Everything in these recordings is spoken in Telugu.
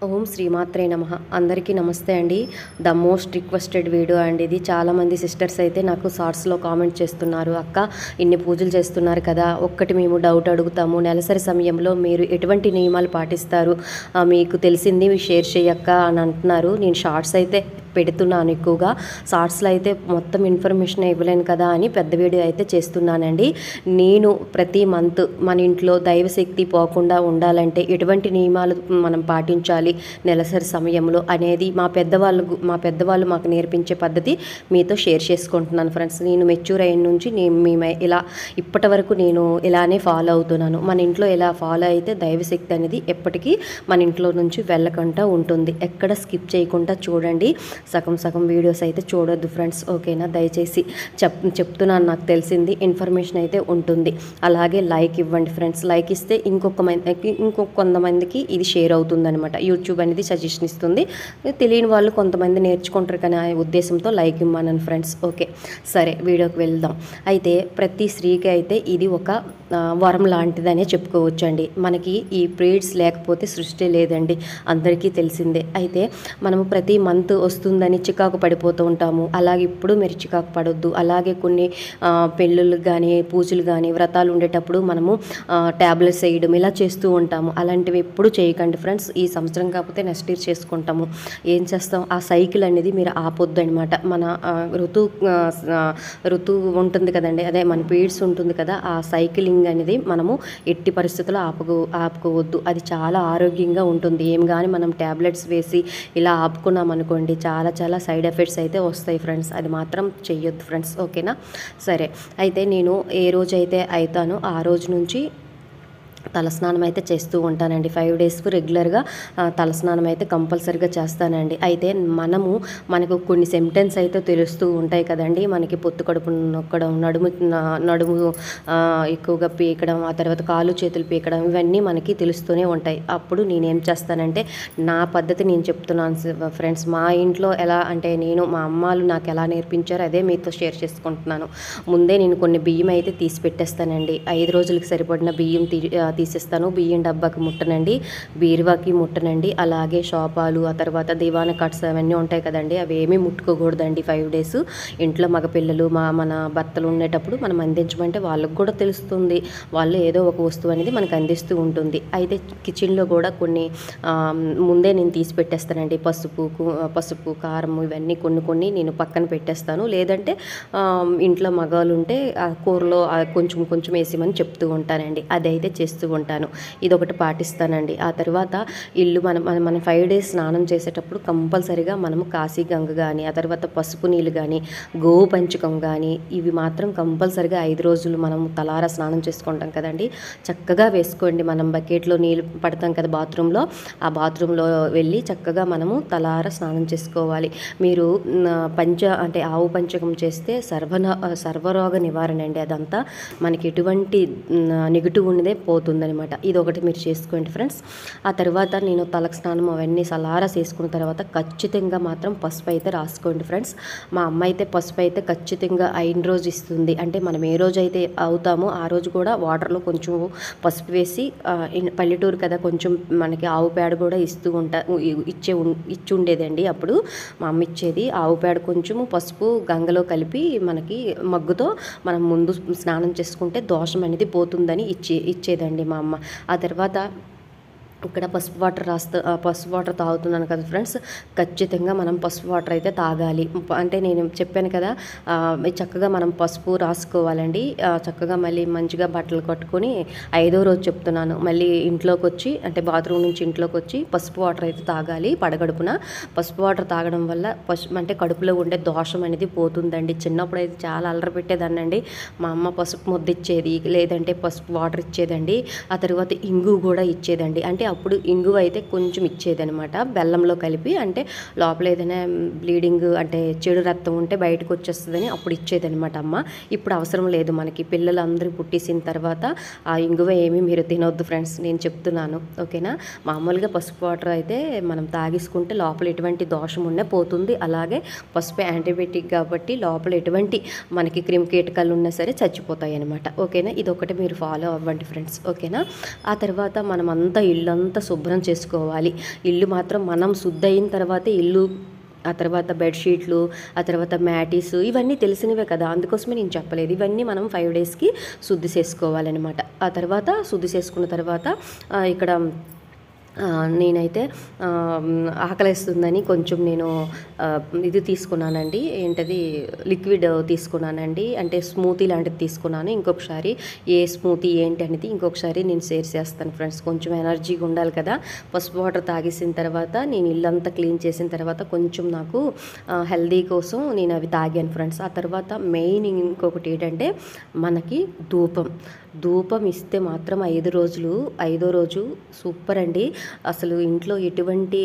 ఓం శ్రీమాత్రే నమః. అందరికీ నమస్తే అండి. ద మోస్ట్ రిక్వెస్టెడ్ వీడియో అండి ఇది. చాలామంది సిస్టర్స్ అయితే నాకు షార్ట్స్లో కామెంట్ చేస్తున్నారు, అక్క ఇన్ని పూజలు చేస్తున్నారు కదా, ఒక్కటి మేము డౌట్ అడుగుతాము, నెలసరి సమయంలో మీరు ఎటువంటి నియమాలు పాటిస్తారు, మీకు తెలిసింది షేర్ చేయక్క అని అంటున్నారు. నేను షార్ట్స్ అయితే పెడుతున్నాను, ఎక్కువగా షార్ట్స్లో అయితే మొత్తం ఇన్ఫర్మేషన్ ఇవ్వలేను కదా అని పెద్ద వీడియో అయితే చేస్తున్నానండి. నేను ప్రతి మంత్ మన ఇంట్లో దైవశక్తి పోకుండా ఉండాలంటే ఎటువంటి నియమాలు మనం పాటించాలి నెలసరి సమయంలో అనేది మా పెద్దవాళ్ళు మాకు నేర్పించే పద్ధతి మీతో షేర్ చేసుకుంటున్నాను ఫ్రెండ్స్. నేను మెచ్యూర్ అయిన నుంచి మేము ఇలా ఇప్పటి వరకు నేను ఇలానే ఫాలో అవుతున్నాను. మన ఇంట్లో ఇలా ఫాలో అయితే దైవశక్తి అనేది ఎప్పటికీ మన ఇంట్లో నుంచి వెళ్ళకుండా ఉంటుంది. ఎక్కడ స్కిప్ చేయకుండా చూడండి. సగం వీడియోస్ అయితే చూడొద్దు ఫ్రెండ్స్, ఓకేనా? దయచేసి చెప్తున్నాను, నాకు తెలిసింది ఇన్ఫర్మేషన్ అయితే ఉంటుంది. అలాగే లైక్ ఇవ్వండి ఫ్రెండ్స్. లైక్ ఇస్తే ఇంకొక కొంతమందికి ఇది షేర్ అవుతుంది అనమాట. యూట్యూబ్ అనేది సజెషన్ ఇస్తుంది. తెలియని వాళ్ళు కొంతమంది నేర్చుకుంటారు కానీ ఆ ఉద్దేశంతో లైక్ ఇవ్వమన్నాను ఫ్రెండ్స్. ఓకే, సరే వీడియోకి వెళ్దాం. అయితే ప్రతి స్త్రీకి అయితే ఇది ఒక వరం లాంటిదనే చెప్పుకోవచ్చండి. మనకి ఈ పీరియడ్స్ లేకపోతే సృష్టి లేదండి, అందరికీ తెలిసిందే. అయితే మనము ప్రతి మంత్ వస్తుందని చికాకు పడిపోతూ ఉంటాము. అలాగే ఇప్పుడు మీరు చికాకు పడొద్దు. అలాగే కొన్ని పెళ్ళిళ్ళకి కానీ పూజలు కానీ వ్రతాలు ఉండేటప్పుడు మనము ట్యాబ్లెట్స్ వేయడం ఇలా చేస్తూ ఉంటాము. అలాంటివి ఎప్పుడు చేయకండి ఫ్రెండ్స్. ఈ సంవత్సరం కాకపోతే నెక్స్ట్ ఇయర్ చేసుకుంటాము. ఏం చేస్తాం, ఆ సైకిల్ అనేది మీరు ఆపొద్దు అనమాట. మన ఋతువు ఉంటుంది కదండి, అదే మన పీరియడ్స్ ఉంటుంది కదా, ఆ సైకిలింగ్ అనేది మనము ఎట్టి పరిస్థితుల్లో ఆపుకోవద్దు. అది చాలా ఆరోగ్యంగా ఉంటుంది. ఏం కానీ మనం ట్యాబ్లెట్స్ వేసి ఇలా ఆపుకున్నాం అనుకోండి, చాలా సైడ్ ఎఫెక్ట్స్ అయితే వస్తాయి ఫ్రెండ్స్. అది మాత్రం చెయ్యొద్దు ఫ్రెండ్స్, ఓకేనా? సరే, అయితే నేను ఏ రోజైతే అవుతానో ఆ రోజు నుంచి తలస్నానం అయితే చేస్తూ ఉంటానండి. 5 డేస్కు రెగ్యులర్గా తలస్నానం అయితే కంపల్సరీగా చేస్తానండి. అయితే మనకు కొన్ని సిమ్టమ్స్ అయితే తెలుస్తూ ఉంటాయి కదండి. మనకి పొత్తు కడుపు నొక్కడం, నడుము ఎక్కువగా పీకడం, ఆ తర్వాత కాళ్ళు చేతులు పీకడం, ఇవన్నీ మనకి తెలుస్తూనే ఉంటాయి. అప్పుడు నేనేం చేస్తానంటే, నా పద్ధతి నేను చెప్తున్నాను ఫ్రెండ్స్. మా ఇంట్లో ఎలా అంటే మా అమ్మాలు నాకు ఎలా నేర్పించారో అదే మీతో షేర్ చేసుకుంటున్నాను. ముందే నేను కొన్ని బియ్యం అయితే తీసి పెట్టేస్తానండి. 5 రోజులకు సరిపడిన బియ్యం తీసేస్తాను. బియ్యం డబ్బాకి ముట్టనండి, బీరువాకి ముట్టనండి. అలాగే షాపాలు, ఆ తర్వాత దివాన కట్స్ అవన్నీ ఉంటాయి కదండి, అవి ఏమీ ముట్టుకోకూడదండి 5 డేస్. ఇంట్లో మగపిల్లలు మన భర్తలు ఉండేటప్పుడు మనం అందించమంటే వాళ్ళకు కూడా తెలుస్తుంది, వాళ్ళు ఏదో ఒక వస్తువు అనేది మనకు అందిస్తూ ఉంటుంది. అయితే కిచెన్లో కూడా కొన్ని ముందే నేను తీసి పెట్టేస్తానండి. పసుపు కారం ఇవన్నీ కొన్ని నేను పక్కన పెట్టేస్తాను. లేదంటే ఇంట్లో మగవాళ్ళు ఉంటే ఆ కూరలో కొంచెం వేసేమని చెప్తూ ఉంటానండి. అదైతే చేస్తూ ఉంటాను. ఇదొకటి పాటిస్తానండి. ఆ తర్వాత ఇల్లు మనం 5 డేస్ స్నానం చేసేటప్పుడు కంపల్సరీగా మనము కాశీ గంగ కానీ, ఆ తర్వాత పసుపు నీళ్ళు కానీ, గోవు పంచకం కానీ, ఇవి మాత్రం కంపల్సరీగా 5 రోజులు మనము తలారా స్నానం చేసుకుంటాం కదండి, చక్కగా వేసుకోండి. మనం బకెట్లో నీళ్ళు పడతాం కదా బాత్రూంలో, ఆ బాత్రూంలో వెళ్ళి చక్కగా మనము తలారా స్నానం చేసుకోవాలి. మీరు అంటే ఆవు పంచకం చేస్తే సర్వరోగ నివారణ అండి. అదంతా మనకి ఎటువంటి నెగిటివ్ ఉన్నదే పోతుందనమాట. ఇది ఒకటి మీరు చేసుకోండి ఫ్రెండ్స్. ఆ తర్వాత నేను తలకు స్నానం అవన్నీ సలారా చేసుకున్న తర్వాత ఖచ్చితంగా మాత్రం పసుపు అయితే రాసుకోండి ఫ్రెండ్స్. మా అమ్మ అయితే పసుపు అయితే ఖచ్చితంగా అయిన రోజు ఇస్తుంది. అంటే మనం ఏ రోజు అయితే అవుతామో ఆ రోజు కూడా వాటర్లో కొంచెం పసుపు వేసి, పల్లెటూరు కదా కొంచెం మనకి ఆవు పేడ కూడా ఇచ్చి ఉండేదండి. అప్పుడు మా అమ్మ ఇచ్చేది ఆవు పేడ కొంచెము పసుపు గంగలో కలిపి మనకి మగ్గుతో మనం ముందు స్నానం చేసుకుంటే దోషం అనేది పోతుందని ఇచ్చేదండి మా అమ్మ. ఆ తర్వాత ఇక్కడ పసుపు వాటర్ తాగుతున్నాను కదా ఫ్రెండ్స్, ఖచ్చితంగా మనం పసుపు వాటర్ అయితే తాగాలి. అంటే నేను చెప్పాను కదా, చక్కగా మనం పసుపు రాసుకోవాలండి. చక్కగా మళ్ళీ మంచిగా బట్టలు కట్టుకొని 5వ రోజు చెప్తున్నాను, మళ్ళీ ఇంట్లోకి వచ్చి, అంటే బాత్రూమ్ నుంచి ఇంట్లోకి వచ్చి పసుపు వాటర్ అయితే తాగాలి పడగడుపున. పసుపు వాటర్ తాగడం వల్ల అంటే కడుపులో ఉండే దోషం అనేది పోతుందండి. చిన్నప్పుడు అయితే చాలా అల్లరి పెట్టేదాన్నండి. మా అమ్మ పసుపు ముద్ద ఇచ్చేది, లేదంటే పసుపు వాటర్ ఇచ్చేదండి. ఆ తర్వాత ఇంగు కూడా ఇచ్చేదండి. అంటే అప్పుడు ఇంగువ అయితే కొంచెం ఇచ్చేదనమాట బెల్లంలో కలిపి. అంటే లోపల ఏదైనా బ్లీడింగ్ అంటే చెడు రక్తం ఉంటే బయటకు వచ్చేస్తుందని అప్పుడు ఇచ్చేదనమాట అమ్మ. ఇప్పుడు అవసరం లేదు. మనకి పిల్లలందరూ పుట్టేసిన తర్వాత ఆ ఇంగువ ఏమీ మీరు తినొద్దు ఫ్రెండ్స్, నేను చెప్తున్నాను, ఓకేనా? మామూలుగా పసుపు వాటర్ అయితే మనం తాగేసుకుంటే లోపల ఎటువంటి దోషం ఉన్నా పోతుంది. అలాగే పసుపు యాంటీబయాటిక్ కాబట్టి లోపల ఎటువంటి మనకి క్రిమికీటకాలు ఉన్నా సరే చచ్చిపోతాయి అనమాట, ఓకేనా? ఇదొకటి మీరు ఫాలో అవ్వండి ఫ్రెండ్స్, ఓకేనా? ఆ తర్వాత మనమంతా ఇల్లు ఇల్లంతా శుభ్రం చేసుకోవాలి. ఇల్లు మాత్రం మనం శుద్ధి అయిన తర్వాతే ఇల్లు, ఆ తర్వాత బెడ్షీట్లు, ఆ తర్వాత మ్యాటీస్, ఇవన్నీ తెలిసినవే కదా, అందుకోసమే నేను చెప్పలేదు. ఇవన్నీ మనం 5 డేస్కి శుద్ధి చేసుకోవాలన్నమాట. ఆ తర్వాత శుద్ధి చేసుకున్న తర్వాత ఇక్కడ నేనైతే ఆకలేస్తుందని కొంచెం నేను ఇది తీసుకున్నానండి, ఏంటది లిక్విడ్ తీసుకున్నానండి, అంటే స్మూతీ లాంటిది తీసుకున్నాను. ఇంకొకసారి ఏ స్మూతీ ఏంటి అనేది ఇంకొకసారి నేను షేర్ చేస్తాను ఫ్రెండ్స్. కొంచెం ఎనర్జీగా ఉండాలి కదా. పసుపు వాటర్ తాగేసిన తర్వాత నేను ఇల్లంతా క్లీన్ చేసిన తర్వాత కొంచెం నాకు హెల్దీ కోసం నేను అవి తాగాను ఫ్రెండ్స్. ఆ తర్వాత మెయిన్ ఇంకొకటి ఏంటంటే మనకి ధూపం ఇస్తే మాత్రం 5 రోజులు, 5వ రోజు సూపర్ అండి. అసలు ఇంట్లో ఎటువంటి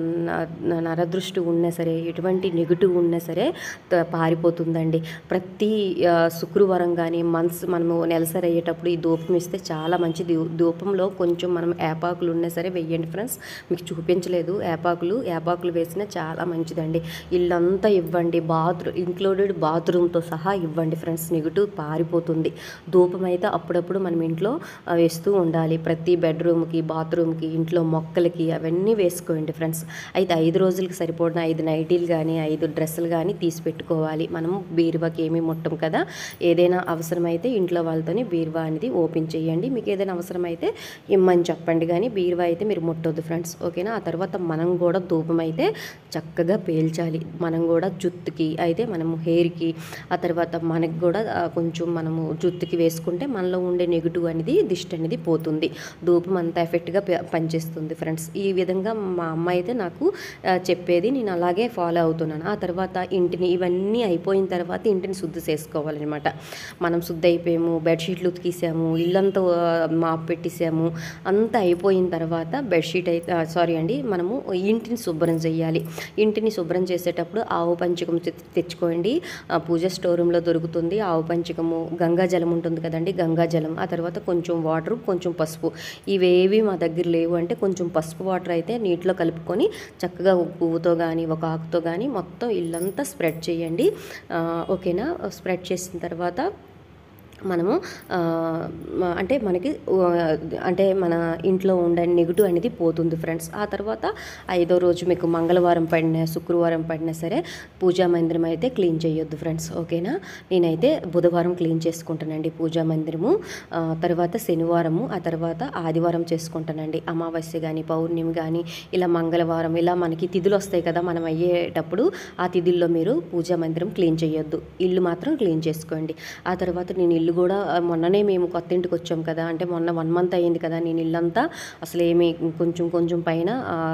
నరదృష్టి ఉన్నా సరే, ఎటువంటి నెగిటివ్ ఉన్నా సరే పారిపోతుందండి. ప్రతి శుక్రవారం కానీ మనము నెలసరి అయ్యేటప్పుడు ఈ ధూపం ఇస్తే చాలా మంచిది. ధూపంలో కొంచెం మనం ఏపాకులు ఉన్నా సరే వెయ్యండి ఫ్రెండ్స్. మీకు చూపించలేదు, ఏపాకులు వేసినా చాలా మంచిదండి. ఇల్లంతా ఇవ్వండి, ఇంక్లూడెడ్ బాత్రూమ్తో సహా ఇవ్వండి ఫ్రెండ్స్. నెగిటివ్ పారిపోతుంది. ధూపం అయితే అప్పుడప్పుడు మనం ఇంట్లో వేస్తూ ఉండాలి. ప్రతి బెడ్రూమ్కి, బాత్రూమ్కి, ఇంట్లో మొక్కలకి అవన్నీ వేసుకోండి ఫ్రెండ్స్. అయితే 5 రోజులకి సరిపడిన 5 నైటీలు కానీ 5 డ్రెస్సులు కానీ తీసి పెట్టుకోవాలి. మనం బీరువాకి ఏమీ ముట్టం కదా. ఏదైనా అవసరమైతే ఇంట్లో వాళ్ళతోని బీరువా అనేది ఓపెన్ చేయండి. మీకు ఏదైనా అవసరమైతే ఇమ్మని చెప్పండి, కానీ బీరువా అయితే మీరు ముట్టొద్దు ఫ్రెండ్స్, ఓకేనా. ఆ తర్వాత మనం కూడా ధూపం అయితే చక్కగా పేల్చాలి. మనం కూడా జుట్టుకి అయితే మనము హెయిర్కి, ఆ తర్వాత మనకి కూడా కొంచెం మనము జుట్టుకి వేసుకుంటే మనలో ఉండే నెగిటివ్ అనేది, దిష్టి అనేది పోతుంది. ధూపం అంత ఎఫెక్ట్గా పనిచేస్తుంది ఫ్రెండ్స్. ఈ విధంగా మా అమ్మ అయితే నాకు చెప్పేది, నేను అలాగే ఫాలో అవుతున్నాను. ఆ తర్వాత ఇవన్నీ అయిపోయిన తర్వాత ఇంటిని శుద్ధి చేసుకోవాలన్నమాట. మనం శుద్ధి అయిపోయాము, బెడ్షీట్లు ఉతికేసాము, ఇల్లంతా మాప్ పెట్టేసాము, అంతా అయిపోయిన తర్వాత బెడ్షీట్ అయితే మనము ఇంటిని శుభ్రం చేయాలి. ఇంటిని శుభ్రం చేసేటప్పుడు ఆవు పంచకం తెచ్చుకోండి. పూజ స్టోర్ రూమ్లో దొరుకుతుంది. ఆవు పంచకము, గంగాజలం ఉంటుంది కదండి, గంగాజలం, ఆ తర్వాత కొంచెం వాటర్, కొంచెం పసుపు. ఇవేవి మా దగ్గర లేవు అంటే కొంచెం పసుపు వాటర్ అయితే నీటిలో కలుపుకొని చక్కగా పువ్వుతో కానీ ఒక ఆకుతో కానీ మొత్తం ఇల్లంతా స్ప్రెడ్ చేయండి, ఓకేనా. స్ప్రెడ్ చేసిన తర్వాత మనము అంటే మనకి అంటే మన ఇంట్లో ఉండే నెగిటివ్ అనేది పోతుంది ఫ్రెండ్స్. ఆ తర్వాత 5వ రోజు మీకు మంగళవారం పడినా, శుక్రవారం పడినా సరే పూజా మందిరం అయితే క్లీన్ చేయొద్దు ఫ్రెండ్స్, ఓకేనా. నేనైతే బుధవారం క్లీన్ చేసుకుంటానండి పూజా మందిరము, తర్వాత శనివారము, ఆ తర్వాత ఆదివారం చేసుకుంటానండి. అమావాస్య కానీ, పౌర్ణమి కానీ, ఇలా మంగళవారం, ఇలా మనకి తిథులు వస్తాయి కదా మనం అయ్యేటప్పుడు, ఆ తిథుల్లో మీరు పూజా మందిరం క్లీన్ చేయొద్దు, ఇల్లు మాత్రం క్లీన్ చేసుకోండి. ఆ తర్వాత నేను ఇల్లు కూడా మొన్ననే మేము కొత్త ఇంటికి వచ్చాం కదా, అంటే మొన్న 1 మంత్ అయ్యింది కదా, నేను ఇల్లంతా అసలు ఏమి కొంచెం పైన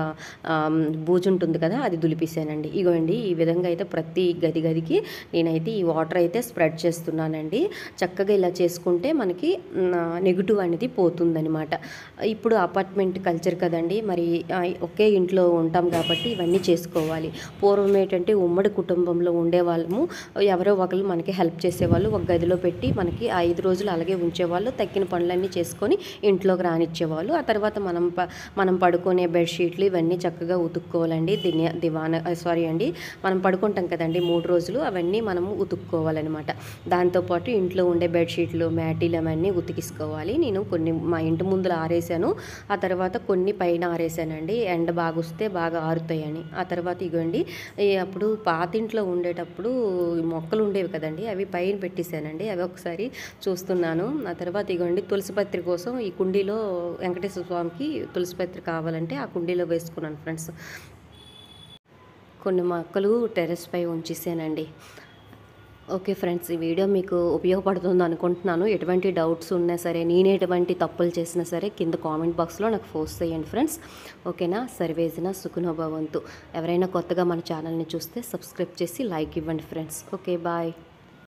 బూజు ఉంటుంది కదా, అది దులిపేసానండి. ఇగోండి ఈ విధంగా అయితే ప్రతి గదికి నేనైతే ఈ వాటర్ అయితే స్ప్రెడ్ చేస్తున్నానండి. చక్కగా ఇలా చేసుకుంటే మనకి నెగిటివ్ అనేది పోతుందనమాట. ఇప్పుడు అపార్ట్మెంట్ కల్చర్ కదండి, మరి ఒకే ఇంట్లో ఉంటాం కాబట్టి ఇవన్నీ చేసుకోవాలి. పూర్వం ఏంటంటే ఉమ్మడి కుటుంబంలో ఉండేవాళ్ళము, ఎవరో ఒకరు మనకి హెల్ప్ చేసేవాళ్ళు, ఒక గదిలో పెట్టి మనకి 5 రోజులు అలాగే ఉంచేవాళ్ళు, తక్కిన పనులన్నీ చేసుకొని ఇంట్లోకి రానిచ్చేవాళ్ళు. ఆ తర్వాత మనం పడుకునే బెడ్షీట్లు ఇవన్నీ చక్కగా ఉతుక్కోవాలండి. మనం పడుకుంటాం కదండి 3 రోజులు, అవన్నీ మనము ఉతుక్కోవాలన్నమాట. దాంతోపాటు ఇంట్లో ఉండే బెడ్షీట్లు, మ్యాటీలు అవన్నీ ఉతికిసుకోవాలి. నేను కొన్ని మా ఇంటి ముందులో ఆరేసాను, ఆ తర్వాత కొన్ని పైన ఆరేసానండి, ఎండ బాగా వస్తే బాగా ఆరుతాయని. ఆ తర్వాత ఇగోండి అప్పుడు పాతింట్లో ఉండేటప్పుడు మొక్కలు ఉండేవి కదండి, అవి పైన పెట్టేశానండి, అవి ఒకసారి చూస్తున్నాను. ఆ తర్వాత ఇగోండి తులసిపత్రి కోసం ఈ కుండీలో వెంకటేశ్వర స్వామికి తులసిపత్రి కావాలంటే ఆ కుండీలో వేసుకున్నాను ఫ్రెండ్స్. కొన్ని మొక్కలు టెర్రస్ పై ఉంచేసానండి. ఓకే ఫ్రెండ్స్, ఈ వీడియో మీకు ఉపయోగపడుతుంది అనుకుంటున్నాను. ఎటువంటి డౌట్స్ ఉన్నా సరే, నేను ఎటువంటి తప్పులు చేసినా సరే కింద కామెంట్ బాక్స్లో నాకు పోస్ట్ చేయండి ఫ్రెండ్స్, ఓకేనా. సర్వేజన సుఖినో భవంతు. ఎవరైనా కొత్తగా మన ఛానల్ని చూస్తే సబ్స్క్రైబ్ చేసి లైక్ ఇవ్వండి ఫ్రెండ్స్. Okay, bye.